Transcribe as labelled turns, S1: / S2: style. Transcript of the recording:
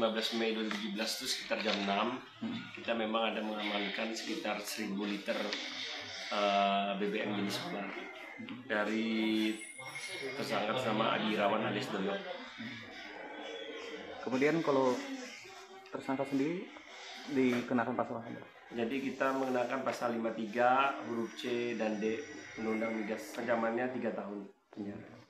S1: 15 Mei 2017 itu sekitar jam 6 kita memang ada mengamankan sekitar 1000 liter BBM jenis solar dari tersangka sama Adi Irawan alias Doyo.
S2: Kemudian kalau tersangka sendiri dikenakan pasal apa?
S1: Jadi kita mengenakan pasal 53 huruf C dan D Undang-Undang Migas, ancamannya 3 tahun penjara.